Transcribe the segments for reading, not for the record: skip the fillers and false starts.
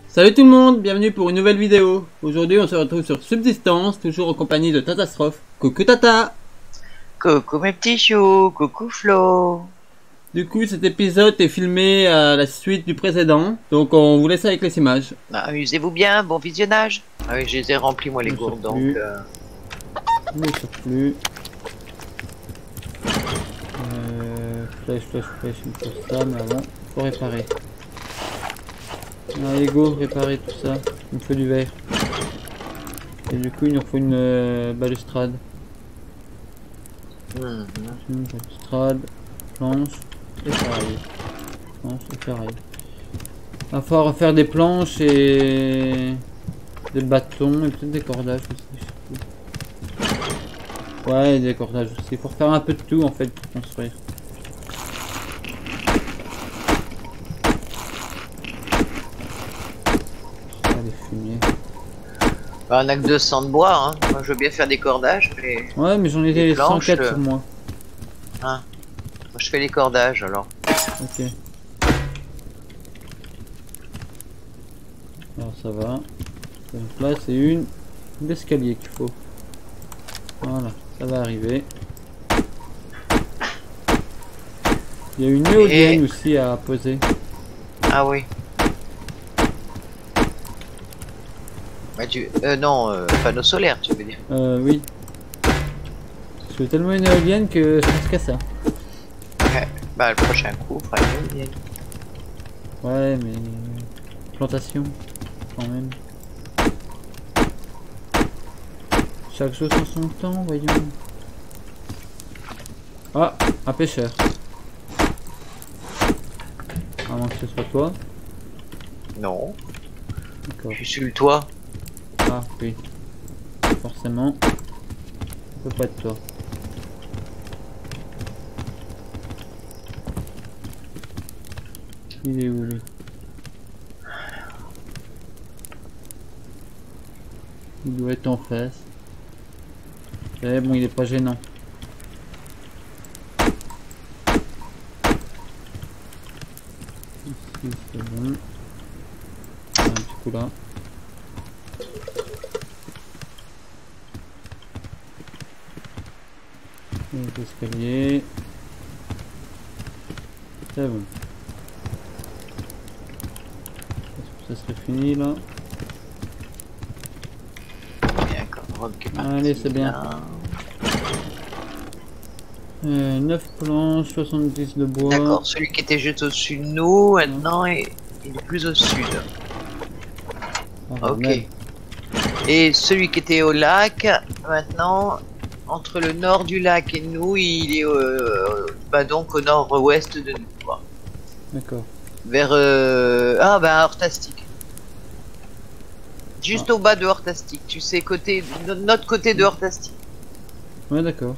Salut tout le monde, bienvenue pour une nouvelle vidéo. Aujourd'hui on se retrouve sur Subsistance, toujours en compagnie de Tatastrophe. Coucou Tata. Coucou mes petits choux, coucou Flo. Du coup cet épisode est filmé à la suite du précédent, donc on vous laisse avec les images. Amusez-vous bien, bon visionnage. Ah oui, je les ai remplis moi les gourdes donc... Ne sort plus. Flèche, il me faut ça, mais avant, faut réparer. Allez go, réparer tout ça. Il me faut du verre. Et du coup il nous faut une balustrade. Une balustrade, planche et pareil. Planche et pareil. Il va falloir faire des planches et des bâtons et peut-être des cordages aussi. Ouais, des cordages aussi. Il faut faire un peu de tout en fait pour construire. Ah, les fumiers. Bah, on a que 200 de bois, hein. Moi je veux bien faire des cordages, mais... Ouais, mais j'en ai des 104 sur moi. Ah. Moi je fais les cordages alors. Ok. Alors ça va. Donc là c'est une escalier qu'il faut. Voilà, ça va arriver. Il y a une éolienne aussi à poser. Ah oui. Bah non, panneau solaire tu veux dire. Oui. Je veux tellement une éolienne que je pense qu'à ça. Ouais. Bah le prochain coup on fera une éolienne. Ouais mais... plantation, quand même. Chaque chose en son temps, voyons. Ah, un pêcheur. À moins que ce soit toi. Non. D'accord. Je suis sur le toit. Ah oui. Forcément. Ça peut pas être toi. Il est où lui? Il doit être en face. Eh bon, il est pas gênant. Ici c'est bon. Un petit coup là. Les escaliers. C'est bon. Est-ce que ça serait fini là? Allez, c'est bien. 9 planches, 70 de bois. D'accord, celui qui était juste au-dessus de nous, maintenant il est plus au sud. Ah, ok. merde. Et celui qui était au lac, maintenant, entre le nord du lac et nous, il est bah donc au nord-ouest de nous. D'accord. Vers ah bah Hortastic. Juste au bas de Hortastic, tu sais, côté notre côté de Hortastic. Ouais, d'accord.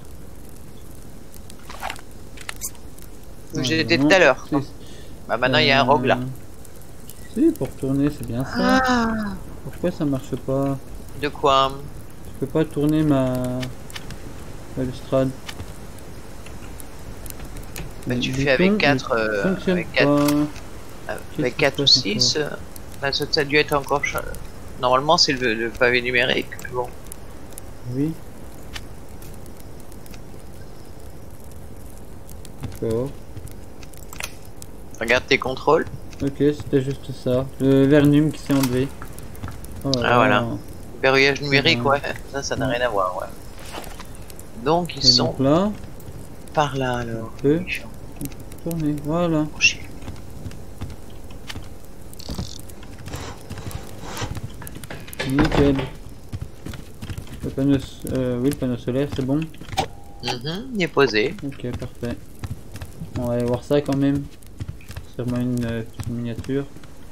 Où j'étais tout à l'heure. Bah maintenant il y a un rogue là. Si, pour tourner, c'est bien ça. Ah. Pourquoi ça marche pas? De quoi? Je peux pas tourner ma balustrade. Bah tu fais avec 4 avec 4 ou 6. Bah, ça a dû être encore... Normalement c'est le pavé numérique. Bon. Oui. D'accord. Regarde tes contrôles. Ok, c'était juste ça. Le vernum qui s'est enlevé. Oh, ah voilà. Verrouillage numérique, ouais. Ça n'a rien à voir, ouais. Donc ils sont donc là, par là alors. On peut tourner, voilà. Nickel. Le panneau, oui, le panneau solaire, c'est bon. Il est posé. Ok, parfait. On va aller voir ça quand même. Sûrement une petite miniature.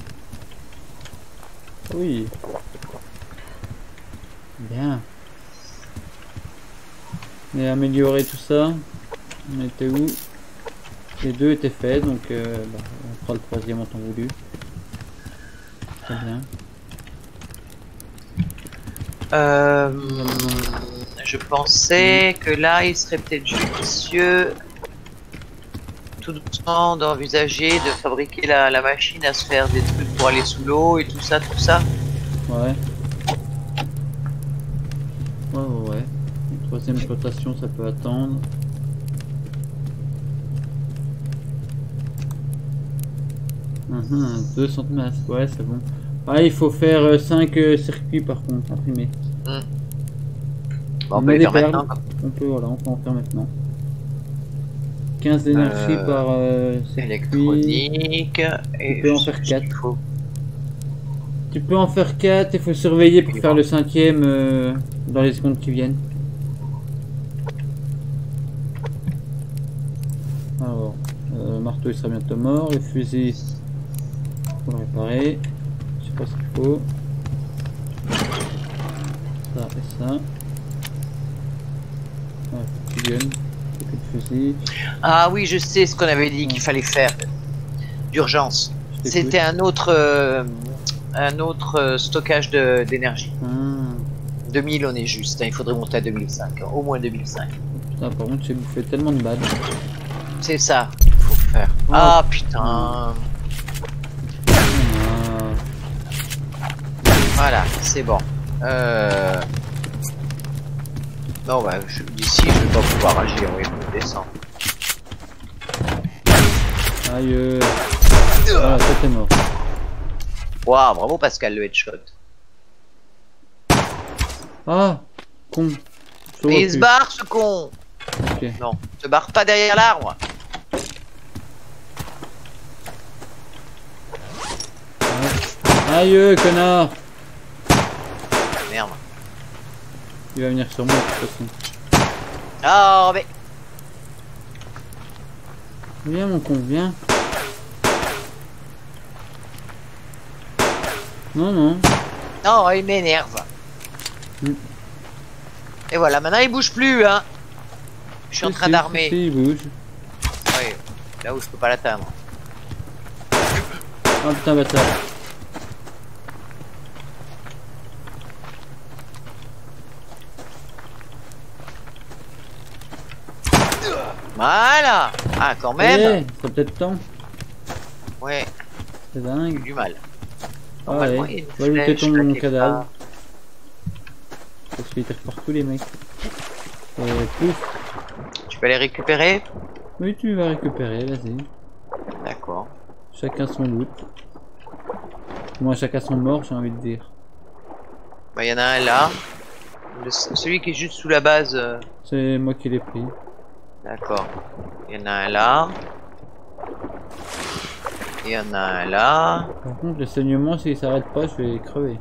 Oui. Bien. On a amélioré tout ça. On était où? Les deux étaient faits, donc bah, on fera le troisième en temps voulu. Très bien. Je pensais que là il serait peut-être judicieux tout doucement d'envisager de fabriquer la machine à se faire des trucs pour aller sous l'eau et tout ça, tout ça. Ouais. Ouais. Une troisième rotation, ça peut attendre. Uhum, 2 cm, ouais, c'est bon. Ah, il faut faire 5 circuits par contre, imprimés. Bon, on peut les faire maintenant. On peut en faire maintenant. 15 d'énergie par circuit. Électronique. Et tu peux en faire 4. Tu peux en faire 4, il faut surveiller pour faire le 5e dans les secondes qui viennent. Alors, le marteau il sera bientôt mort, le fusil, faut le réparer. Je sais pas ce qu'il faut. Ça et ça. Ouais, petit gun, petit fusil. Ah oui, je sais ce qu'on avait dit qu'il fallait faire d'urgence. C'était un autre stockage d'énergie. 2000 on est juste, hein, il faudrait monter à 2005, au moins 2005. Putain, par contre j'ai bouffé tellement de balles. C'est ça qu'il faut faire. Oh. Ah putain. Voilà, c'est bon. Non, bah, d'ici, je vais pas pouvoir agir, oui, je vais descendre. Aïe. Voilà, toi t'es mort. Waouh, bravo Pascal, le headshot. Ah, con. Mais il se barre, ce con. Okay. Non, se barre pas derrière l'arbre. Aïe, connard. Merde. Il va venir sur moi de toute façon. Oh, mais... Viens mon con, viens. Non. Non, il m'énerve. Et voilà, maintenant il bouge plus, hein. Je suis en train d'armer. Si, il bouge. Oui, là où je peux pas l'atteindre. Oh putain, bâtard. Voilà. Ah, quand même. C'est peut-être temps. Ouais. C'est dingue. Du mal. Normalement, il va lutter ton cadavre. Parce qu'il tire partout les mecs. Et pouf. Tu peux les récupérer? Oui, tu vas récupérer, vas-y. D'accord. Chacun son loot. Moi, chacun son mort, j'ai envie de dire. Bah, y en a un là. Celui qui est juste sous la base. C'est moi qui l'ai pris. D'accord. Il y en a un là. Il y en a un là. Par contre, le saignement, s'il s'arrête pas, je vais crever.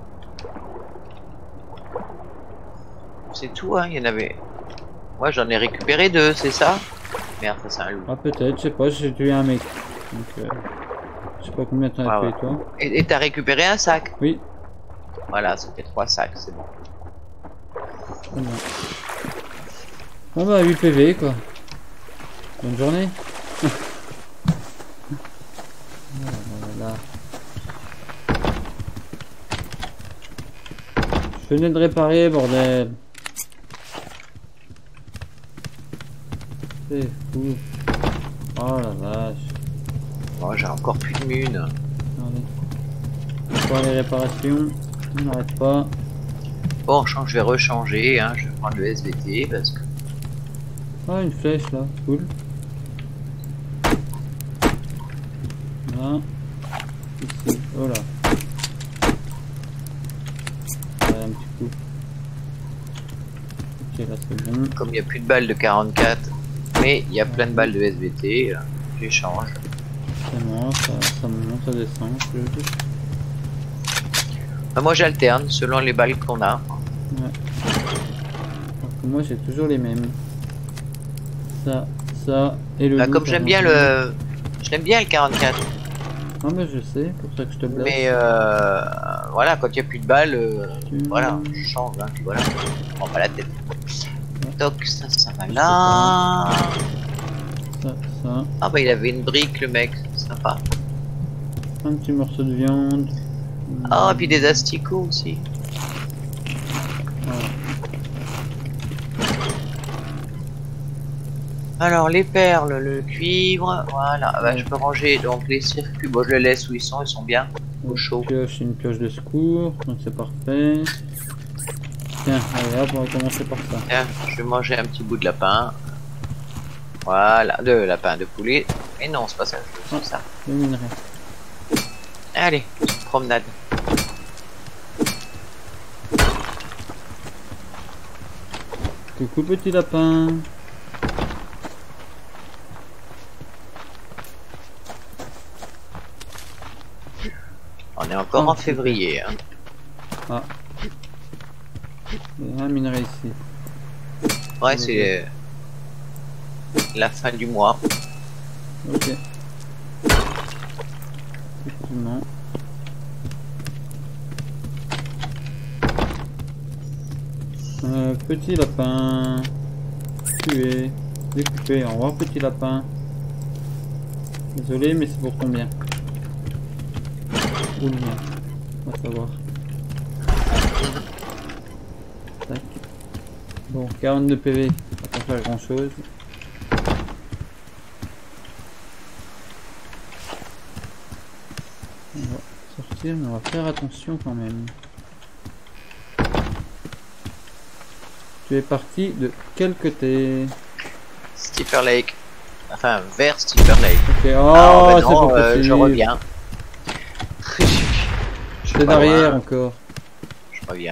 C'est tout, hein. Il y en avait. Moi, j'en ai récupéré 2, c'est ça? Merde, ça c'est un loup. Ah, peut-être, je sais pas, j'ai tué un mec. Donc, je sais pas combien t'en as tué, toi. Et t'as récupéré un sac? Oui. Voilà, c'était 3 sacs, c'est bon. Très bien. Bon, bah, 8 PV, quoi. Bonne journée. Voilà. Je venais de réparer, bordel. C'est fou. Oh la vache. Oh, j'ai encore plus de mune. Allez. Pour les réparations, on n'arrête pas. Bon, je vais rechanger, hein. Je vais prendre le SVT parce que... Ah, une flèche là, cool. Là. Ici, oh là. Ouais, un petit coup. Ok, là c'est bon. Comme il n'y a plus de balles de 44, mais il y a plein de balles de SVT, j'échange. C'est bon, ça monte, ça descend. Moi j'alterne selon les balles qu'on a. Ouais. Alors que moi j'ai toujours les mêmes. Ça et le. Comme j'aime bien le. Je l'aime bien le 44. Ah mais je sais, pour ça que je te blesse. Mais voilà, quand il n'y a plus de balles, voilà, je change, hein, puis voilà, je prends pas la tête. Ouais. Donc ça va là. Ça. Ah bah il avait une brique le mec, sympa. Un petit morceau de viande. Ah, et puis des asticots aussi. Voilà. Alors les perles, le cuivre, voilà, bah, je peux ranger donc les circuits, bon je les laisse où ils sont bien. Au chaud. Pioche, une pioche de secours, donc c'est parfait. Tiens, allez hop, on va commencer par ça. Tiens, je vais manger un petit bout de lapin. Voilà, de lapin de poulet. Mais non, c'est pas ça, je veux ça. Le minerai. Allez, promenade. Coucou petit lapin. On est encore en février. Hein. Ah. Il y a un minerai ici. Ouais, c'est la fin du mois. Ok. Effectivement. Petit lapin. Tué. Découpé. Au revoir petit lapin. Désolé mais c'est pour ton bien. Ou le mien. On va savoir. Tac. Bon, 42 PV. Ça va pas faire grand chose. On va sortir mais on va faire attention quand même. Tu es parti de quel côté? Steeper Lake. Enfin, vers Steeper Lake. Ok, oh, Ah, c'est non, pas possible. je reviens. C'est derrière encore. Je reviens.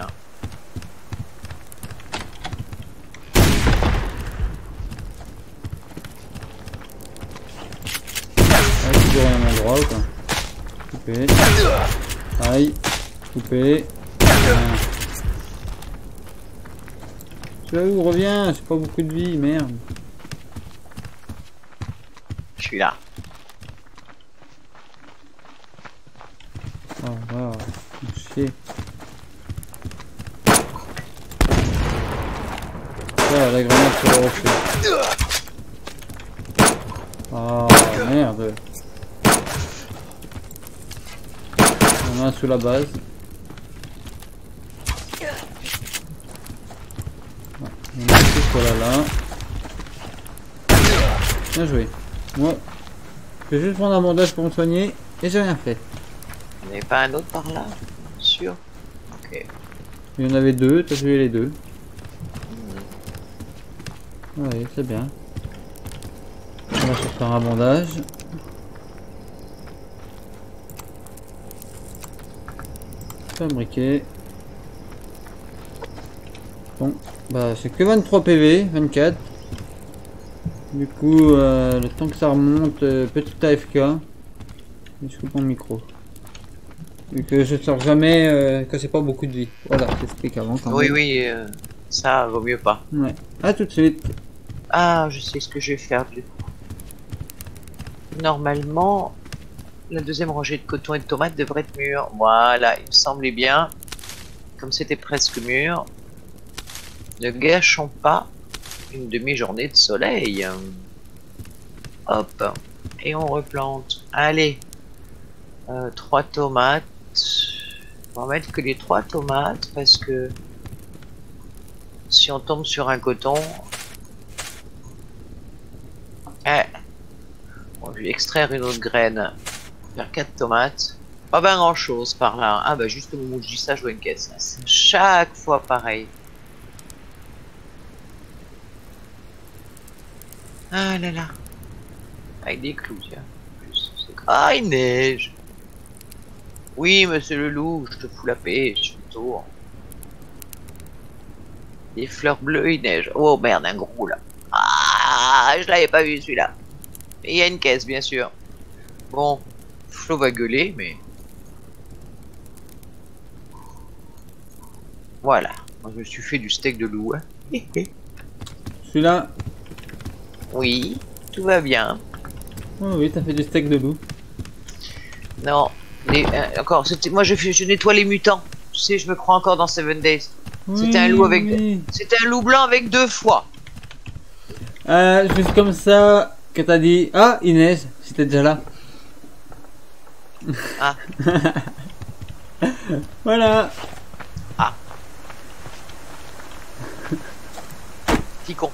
Ah, toujours au même endroit ou quoi? Coupé. Aïe. Coupé. Tu vas où? Reviens, j'ai pas beaucoup de vie, merde. Je suis là. Oh wow, chier. Ah, la grenade sur le rocher. Oh merde. On a un sous la base. On a tout voilà là. Bien joué. Moi, je vais juste prendre un bandage pour me soigner et j'ai rien fait. Il n'y avait pas un autre par là? Sûr? Ok. Il y en avait deux, t'as tué les deux. Ouais, c'est bien. On va se faire un bandage. Fabriquer. Bon, bah c'est que 23 PV, 24. Du coup, le temps que ça remonte, petit AFK. Et je coupe mon micro. Vu que je sors jamais quand j'ai pas beaucoup de vie. Voilà, j'explique avant quand Oui, même. oui, ça vaut mieux pas. Ouais. À tout de suite. Ah, je sais ce que je vais faire du coup. Normalement, la deuxième rangée de coton et de tomates devrait être mûre. Voilà, il me semblait bien. Comme c'était presque mûr. Ne gâchons pas une demi-journée de soleil. Hop. Et on replante. Allez. 3 tomates. On va mettre que les 3 tomates parce que si on tombe sur un coton, on va lui extraire une autre graine, faire 4 tomates. Pas bien grand chose par là. Ah bah juste au moment où je dis ça, je vois une caisse. C'est chaque fois pareil. Ah là là. Avec des clous, tiens. Ah, il neige. Oui, monsieur le loup, je te fous la paix, je fais le tour. Des fleurs bleues, il neige. Oh merde, un gros là. Ah, je l'avais pas vu celui-là. Et il y a une caisse, bien sûr. Bon, Flo va gueuler, mais... Voilà. Moi, je me suis fait du steak de loup. Hein. Celui-là. Oui, tout va bien. Oh oui, t'as fait du steak de loup. Non, encore, moi je nettoie les mutants. Tu sais, je me crois encore dans 7 Days. Oui, c'était un loup avec, oui. C'était un loup blanc avec 2 foies. Juste comme ça, que t'as dit, ah, il neige, j'étais déjà là. Ah. Voilà. Ah. Petit con.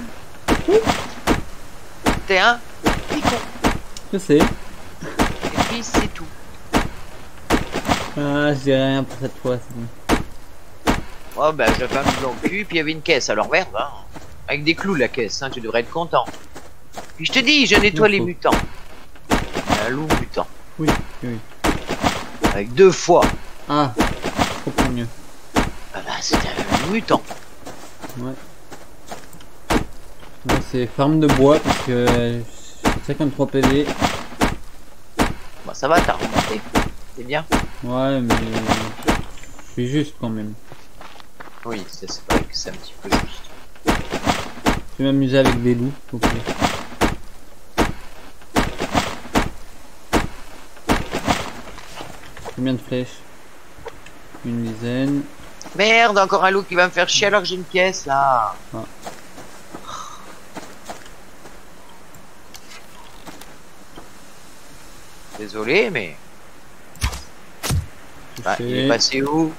T'es un petit con. Je sais. Et puis c'est tout. Ah, je dis rien pour cette fois, c'est bon. Oh bah j'avais un blanc cul, puis il y avait une caisse à l'envers, hein. Avec des clous la caisse, hein, tu devrais être content. Puis je te dis, je nettoie les mutants. Un loup mutant. Oui, oui. Avec 2 fois. Ah, je comprends mieux. Ah bah c'est un loup mutant. Ouais. Là, c'est farm de bois parce que 53 PV. Bon ça va, t'as remonté. C'est bien. Ouais, mais je suis juste quand même. Oui, c'est vrai que c'est un petit peu juste. Je vais m'amuser avec des loups, s'il vous plaît. Combien de flèches? Une dizaine. Merde, encore un loup qui va me faire chier alors que j'ai une pièce là. Ah. Désolé, mais. Bah, il est passé où?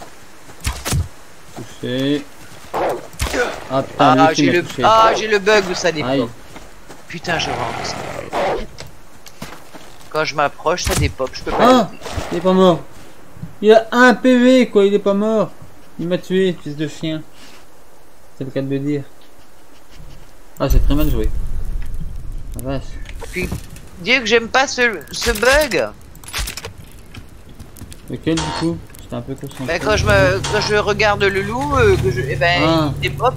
Touché. Ah putain, Ah, j'ai le... j'ai le bug où ça dépend. Aïe. Putain, je rentre. Quand je m'approche, ça dépop, je peux pas. Ah, il est pas mort. Il a un PV quoi, il est pas mort. Il m'a tué, fils de chien. C'est le cas de le dire. Ah, j'ai très mal joué. La vache. Puis, dire que j'aime pas ce bug. Lequel du coup? J'étais un peu concentré. Ben, quand je regarde le loup, eh ben, il dépop.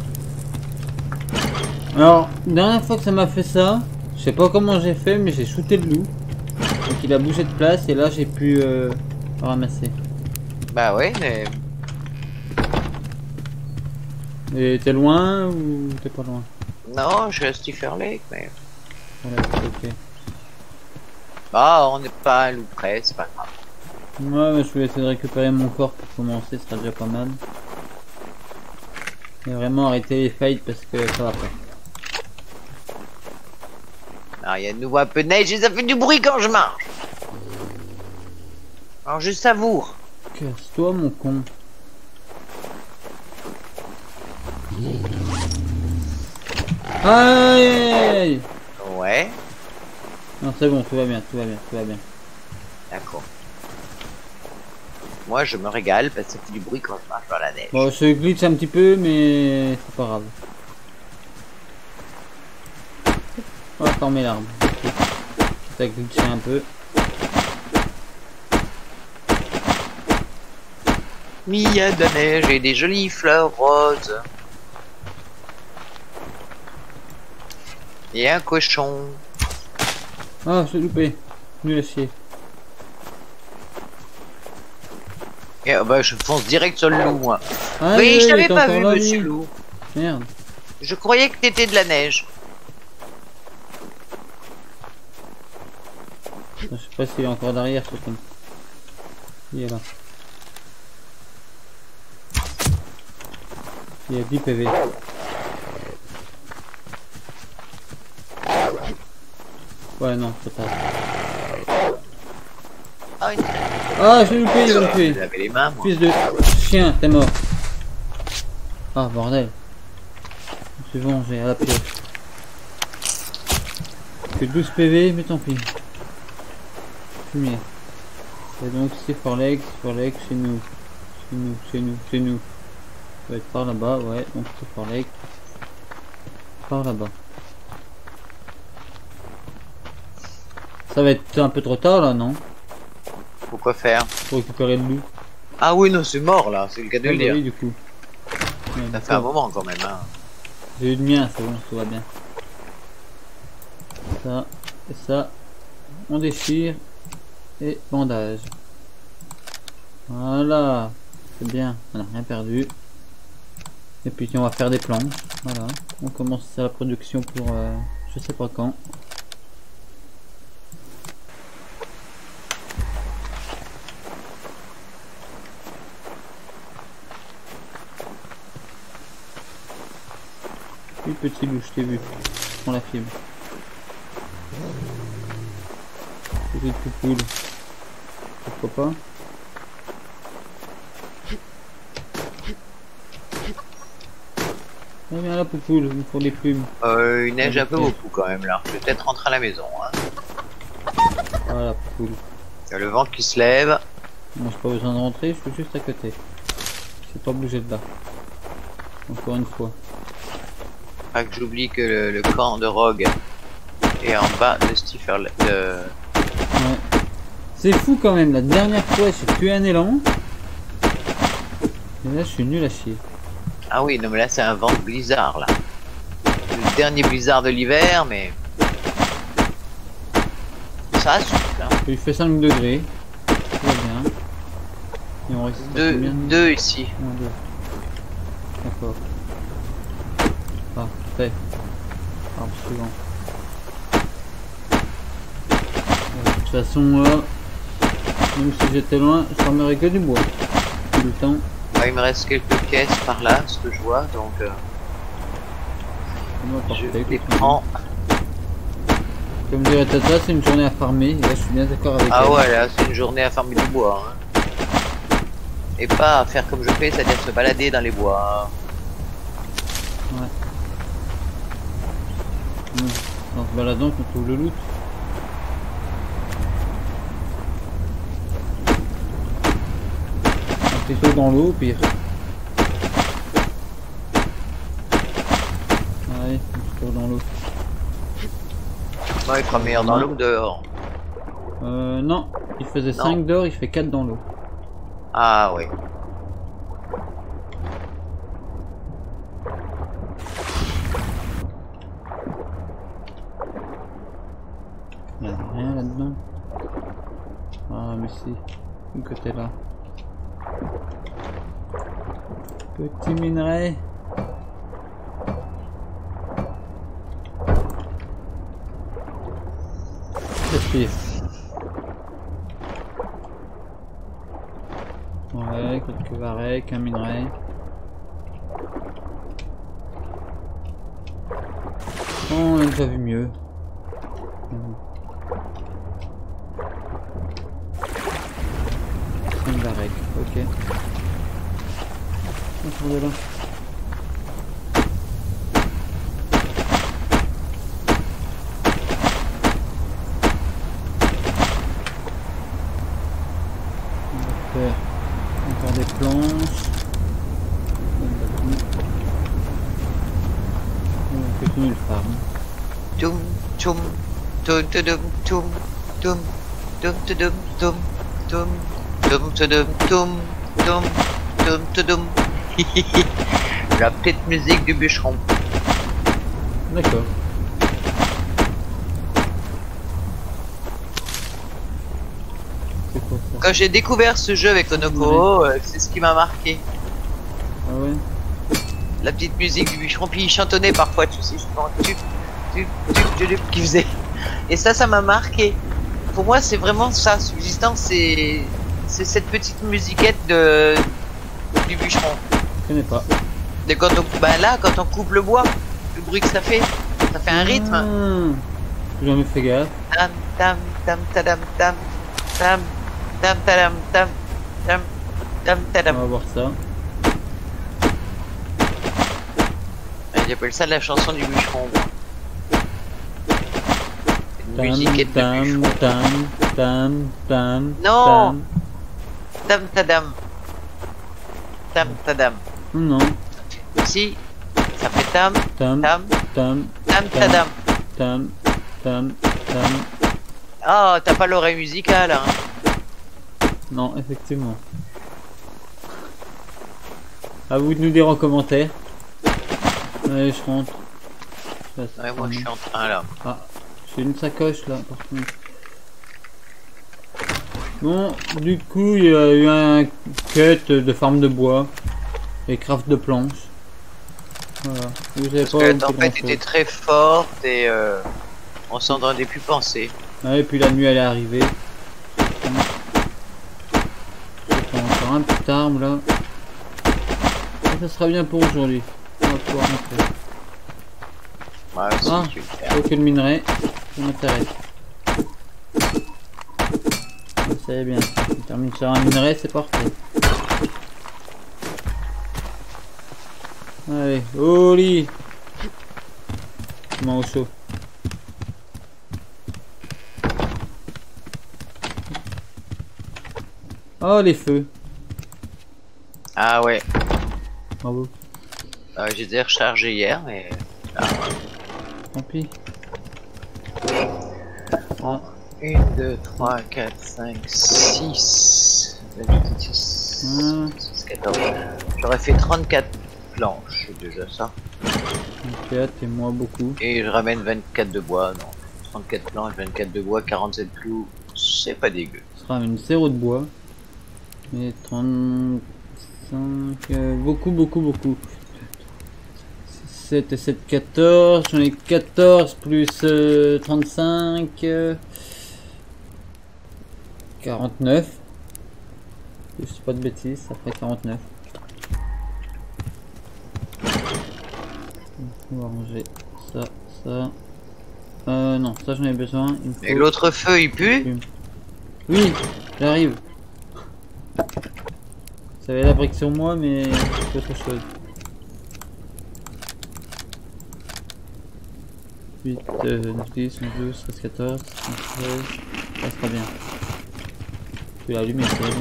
Alors, la dernière fois que ça m'a fait ça, je sais pas comment j'ai fait, mais j'ai shooté le loup. Donc il a bougé de place et là j'ai pu le ramasser. Bah ouais, mais. Et t'es loin ou t'es pas loin? Non, je suis à Stiffer Lake, mais. Voilà, ok. Bah, on n'est pas un loup près, c'est pas grave. Ouais, je vais essayer de récupérer mon corps pour commencer, ce sera déjà pas mal. Et vraiment arrêter les fights parce que ça va pas. Alors, il y a de nouveau un peu de neige et ça fait du bruit quand je marche. Alors, je savoure. Casse-toi, mon con. Aïe! Ouais, Non, c'est bon, tout va bien, tout va bien, tout va bien. d'accord. Moi, je me régale parce que ça fait du bruit quand je marche dans la neige. Bon, je glitch un petit peu, mais c'est pas grave. Oh, attends mes larmes. T'as glitché un peu. Il y a de la neige et des jolies fleurs roses. Et un cochon. Ah, j'ai loupé. Nul à chier. Et, bah, je fonce direct sur le loup, moi. Ah, Oui, je il t'avais est pas encore vu, là, monsieur lui. loup. Merde. Je croyais que t'étais de la neige. Je sais pas s'il est encore derrière, ce con. Il est là. Il y a 10 PV. Ouais, non, c'est pas. Ah, oui. Ah, j'ai loupé, il va me tuer. J'avais les mains, moi. Fils de chien, t'es mort. Ah, bordel. C'est bon, j'ai à la pioche. Que 12 PV, mais tant pis. Fumier. Et donc, c'est Forlex, chez nous. Chez nous, chez nous, chez nous. Ça va être par là-bas, ouais, donc c'est Forlex. Par là-bas. Ça va être un peu trop tard là, non? Pourquoi faire? Pour récupérer le loup. Ah oui, non, c'est mort là, c'est le cas de le Bah dire. oui, du coup. Ouais, Ça fait un moment quand même. Hein. J'ai eu le mien, c'est bon, tout va bien. Ça, et ça, on déchire. Et bandage. Voilà, c'est bien, on n'a rien perdu. Et puis on va faire des planches. Voilà, on commence la production pour je sais pas quand. Oui, petit loup, je t'ai vu. Je prends la fibre. Petite poupoule. Pourquoi pas? Ah bien la poupoule, il me faut des plumes. Il neige un peu beaucoup quand même là. Je vais peut-être rentrer à la maison. Hein. Voilà, poupoule. Il y a le vent qui se lève. Moi j'ai pas besoin de rentrer, je suis juste à côté. Je vais pas bouger de là. Encore une fois. Pas que j'oublie que le camp de Rogue est en bas de Stiffer. Ouais. C'est fou quand même, la dernière fois j'ai tué un élan. Et là je suis nul à chier. Ah oui, non mais là c'est un vent de blizzard là. Le dernier blizzard de l'hiver, mais ça souffle. Hein. Il fait 5 degrés. Tout va bien. Et on résiste à combien de- Deux ici. 1, 2. D'accord. Parfait. Arbre suivant. De toute façon, là, même si j'étais loin, je fermerais que du bois. Tout le temps. Ah, il me reste quelques caisses par là, ce que je vois, donc Moi, je parfait, les écoute, prends. Comme dirait Tata, c'est une journée à farmer. Et là, je suis bien d'accord avec Ah elle. ouais, là c'est une journée à farmer du bois. Hein. Et pas à faire comme je fais, c'est-à-dire se balader dans les bois. Ouais. En se baladant, qu'on trouve le loot. Un plutôt dans l'eau, au pire. Allez, on se trouve dans l'eau. Ouais, il fera meilleur dans l'eau que dehors. Non. Il faisait Non. 5 dehors, il fait 4 dans l'eau. Ah oui. Il n'y a rien là-dedans. Ah, mais si. Du côté là. Petit minerai. Respire. Ouais, quelques varechs, un minerai. Oh, on a déjà vu mieux. Un varech, ok. On sort de là. On va faire encore des planches. On fait tout le farm. Toum, toum, toum, toum, toum, toum, toum, toum, toum, toum, toum, toum, toum, toum, toum, toum. La petite musique du bûcheron. D'accord. C'est quoi ça? Quand j'ai découvert ce jeu avec Onoko, c'est ce qui m'a marqué. Ah ouais? La petite musique du bûcheron, puis il chantonnait parfois, tu sais, qui faisait. Et ça m'a marqué. Pour moi, c'est vraiment ça, Subsistance, c'est cette petite musiquette du bûcheron. Je connais pas. De quand on, bah là, quand on coupe le bois, le bruit que ça fait un rythme. Ah, j'ai jamais fait gaffe. Tam tam tam tadam tam tam tam tadam tam tam tam On tadam. va voir ça. J'appelle ça la chanson du bûcheron. Moi. Une Tam, musiquette de tam, bûcheron. tam. Non. Tam tadam. Tam tadam. Non. Si, ça fait tam Tam, tam tam, tam tadam. tam. Oh, t'as pas l'oreille musicale, hein. Non, effectivement. À vous de nous dire en commentaire. Allez, je rentre. Ouais, moi je suis en train là. Ah, j'ai une sacoche là, par contre. Bon, du coup, il y a eu un cut de farm de bois et craft de planches. Voilà. Vous avez Parce pas que la beaucoup tempête grand-chose. était très forte et on s'en aurait plus penser. Ouais, et puis la nuit elle est arrivée. J'ai encore un petit arbre là. Et ça sera bien pour aujourd'hui. On va pouvoir rentrer. Ouais, si Ah, tu veux faire. aucun minerai, ça m'intéresse. Ça y est bien, on termine sur un minerai, c'est parfait. Allez, au lit. Comment au chaud. Oh, les feux. Ah ouais. Bravo. J'ai déjà rechargé hier, mais... Tant pis. Ah, 1, 2, 3, 4, 5, 6. 14. J'aurais fait 34 planches, c'est déjà ça. 4 et moi beaucoup. Et je ramène 24 de bois, non. 34 planches, 24 de bois, 47 clous. C'est pas dégueu. Ça ramène 0 de bois. Et 35... beaucoup, beaucoup, beaucoup. 7 et 7, 14. J'en ai 14 plus 35. 49. Je dis pas de bêtises, ça ferait 49. On va ranger ça, ça. Non, ça j'en ai besoin. Il me faut... Et l'autre feu, il pue? Oui, j'arrive. Ça avait la brique sur moi, mais c'est autre chose. 8, 9, 10, 11, 12, 13, 14, 15, 16. Ça sera bien. Je vais l'allumer, c'est bon.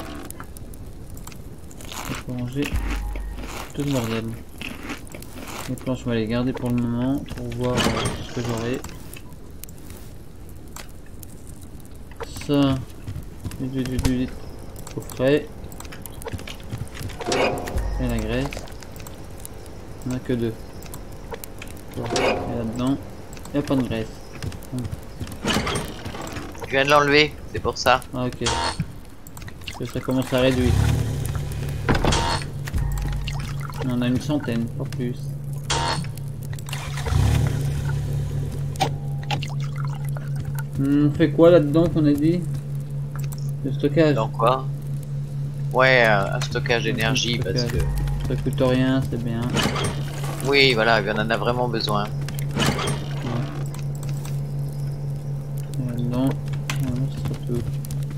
Je peux ranger tout le bordel. Les planches, je vais les garder pour le moment pour voir ce que j'aurai. Ça, du au frais. Et la graisse. On a que 2. Et là-dedans, il n'y a pas de graisse. Je viens de l'enlever, c'est pour ça. Ah, ok. Parce que ça commence à réduire. On en a une centaine, pas plus. On fait quoi là-dedans qu'on a dit? Le stockage. Dans quoi? Ouais, un stockage d'énergie parce que... Ça coûte rien, c'est bien. Oui, voilà, on en a vraiment besoin. Ouais. Et là-dedans, normalement, ça sera tout.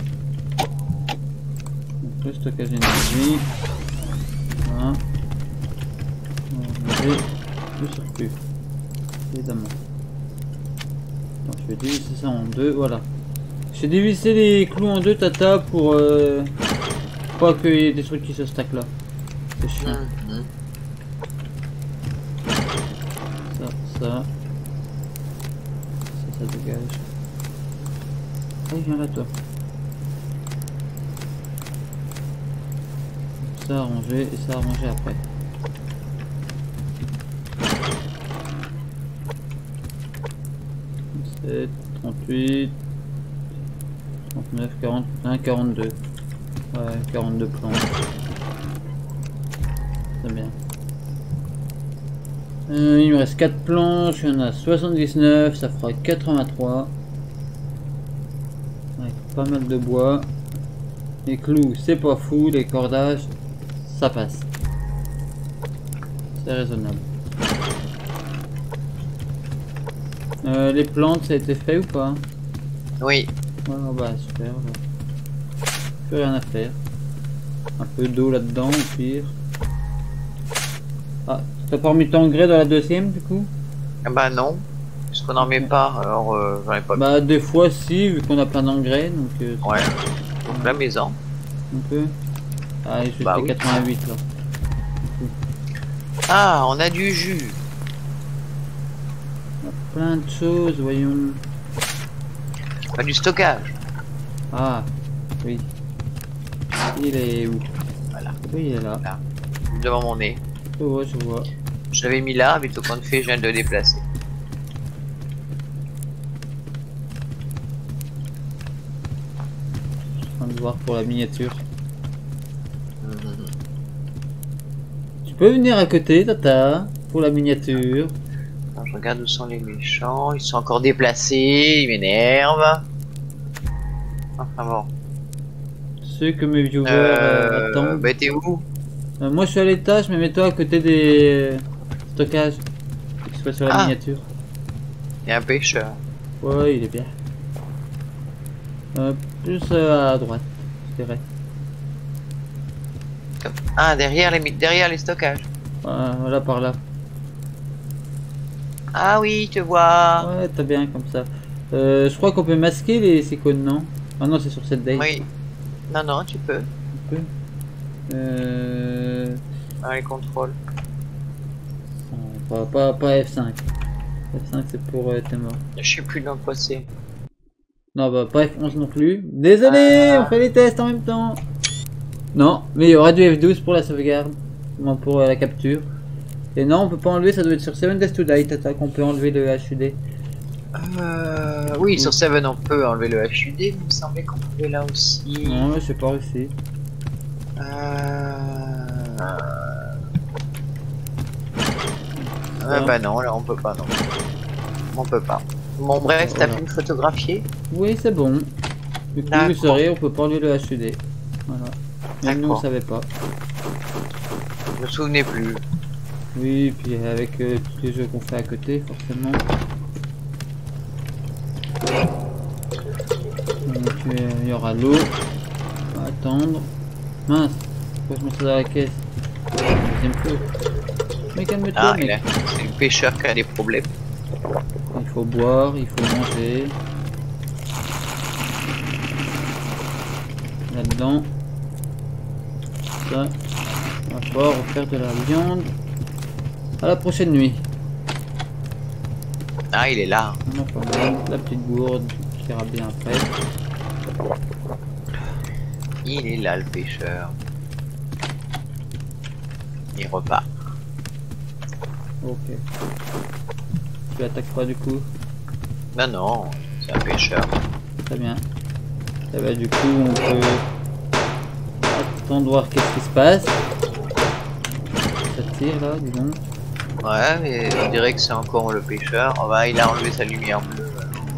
Donc le stockage d'énergie. Voilà. On va enlever le circuit. Évidemment. Alors, je vais diviser ça en deux, voilà. J'ai divisé les clous en deux, Tata, pour pas qu'il y ait des trucs qui se stackent là. C'est chiant. Ça dégage. Allez, viens là, toi. Ça arranger et ça arranger après. C'est 38, 39, 41, 42. Ouais, 42 plans. C'est bien. Il me reste 4 planches, il y en a 79, ça fera 83. Avec pas mal de bois. Les clous, c'est pas fou, les cordages, ça passe. C'est raisonnable. Les plantes, ça a été fait ou pas? Oui. Voilà, bah super. Plus rien à faire. Un peu d'eau là-dedans, au pire. Ah, t'as pas remis ton engrais dans la deuxième du coup? Ah bah non, parce qu'on n'en met pas, alors j'en ai pas. Bah des fois si, vu qu'on a plein d'engrais, donc... ouais, donc la maison. Un peu. Ah, je suis Bah à oui. 88 là. Ah, on a du jus. Plein de choses, voyons. Pas du stockage. Ah, oui. Il est où? Voilà, Oui, il est là. là, devant mon nez. Je vois, je vois. Je l'avais mis là, vite au compte fait, je viens de le déplacer. Je suis en train de voir pour la miniature. Tu peux venir à côté, Tata, pour la miniature. Alors, je regarde où sont les méchants, ils sont encore déplacés, ils m'énervent. Enfin bon. Ceux que mes viewers attendent. Bah t'es où? Moi je suis à l'étage, mais mets-toi à côté des stockages. Que ce soit sur la miniature. Il y a un pêcheur. Ouais, il est bien. Plus à droite, je dirais. Ah, derrière les stockages. Voilà par là. Ah oui, je te vois. Ouais, t'as bien comme ça. Je crois qu'on peut masquer ces cônes, non? Ah non, c'est sur cette day. Oui. Non, non, tu peux. Tu peux. Ah, les contrôles. Pas F5. F5 c'est pour tes morts. Je sais plus dans quoi c'est. Non, bah pas F11 non plus. Désolé, on fait les tests en même temps. Non, mais il y aura du F12 pour la sauvegarde. Moi pour la capture. Et non, on peut pas enlever, ça doit être sur 7 Days to Die, Tata, qu'on peut enlever le HUD. Oui, sur 7 on peut enlever le HUD, mais il me semblait qu'on pouvait là aussi. Non, mais je sais pas réussi. Bah non, là on peut pas, non. On peut pas. Bon, bref, t'as pu me photographier? Oui, c'est bon. Du coup, vous saurez, on peut pas enlever le HUD. Voilà. Même nous, on savait pas. Je me souvenais plus. Oui, puis avec tous les jeux qu'on fait à côté, forcément. Donc, il y aura l'eau. On va attendre. Mince, pourquoi je mets ça dans la caisse? Deuxième feu. Mais calme-toi, mec. C'est le pêcheur qui a des problèmes. Il faut boire, il faut manger. Là-dedans. Ça. On va pouvoir refaire de la viande. À la prochaine nuit. Ah, il est là. On a pas mal. La petite gourde qui ira bien après. Il est là, le pêcheur. Il repart. Ok. Tu attaques pas du coup? Non, non, c'est un pêcheur. Très bien. Et bah du coup on peut attendre voir qu'est-ce qui se passe. Ça tire là, dis donc. Ouais, mais on dirait que c'est encore le pêcheur. Oh, bah, il a enlevé sa lumière bleue.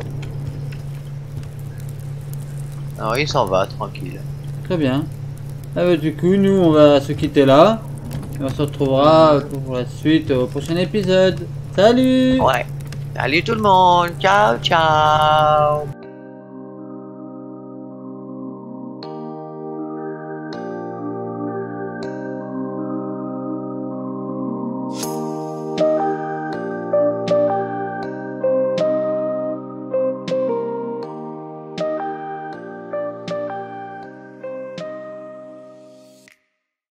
Alors il s'en va, tranquille. Très bien. Ah bah, du coup nous on va se quitter là. Et on se retrouvera pour la suite au prochain épisode. Salut! Ouais. Salut tout le monde. Ciao, ciao.